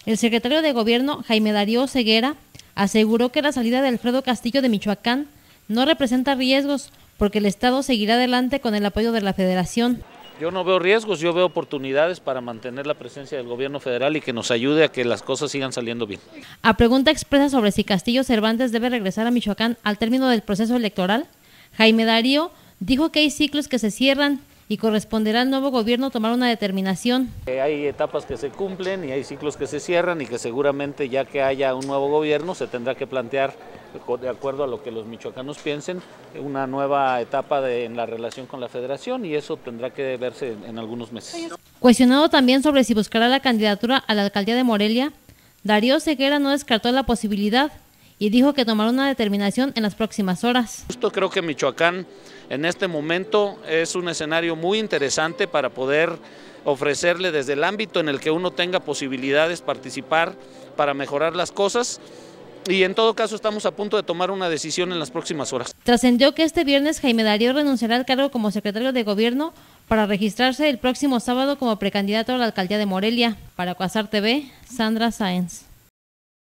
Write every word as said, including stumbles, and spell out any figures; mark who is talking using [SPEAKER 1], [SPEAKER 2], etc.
[SPEAKER 1] El secretario de Gobierno, Jaime Darío Ceguera, aseguró que la salida de Alfredo Castillo de Michoacán no representa riesgos porque el Estado seguirá adelante con el apoyo de la Federación.
[SPEAKER 2] Yo no veo riesgos, yo veo oportunidades para mantener la presencia del gobierno federal y que nos ayude a que las cosas sigan saliendo bien.
[SPEAKER 1] A pregunta expresa sobre si Castillo Cervantes debe regresar a Michoacán al término del proceso electoral, Jaime Darío dijo que hay ciclos que se cierran y corresponderá al nuevo gobierno tomar una determinación.
[SPEAKER 2] Hay etapas que se cumplen y hay ciclos que se cierran y que seguramente ya que haya un nuevo gobierno se tendrá que plantear, de acuerdo a lo que los michoacanos piensen, una nueva etapa de, en la relación con la Federación, y eso tendrá que verse en, en algunos meses.
[SPEAKER 1] Cuestionado también sobre si buscará la candidatura a la alcaldía de Morelia, Darío Ceguera no descartó la posibilidad y dijo que tomará una determinación en las próximas horas.
[SPEAKER 2] Justo creo que Michoacán en este momento es un escenario muy interesante para poder ofrecerle desde el ámbito en el que uno tenga posibilidades participar para mejorar las cosas. Y en todo caso estamos a punto de tomar una decisión en las próximas horas.
[SPEAKER 1] Trascendió que este viernes Jaime Darío renunciará al cargo como secretario de Gobierno para registrarse el próximo sábado como precandidato a la alcaldía de Morelia. Para Cuasar T V, Sandra Sáenz.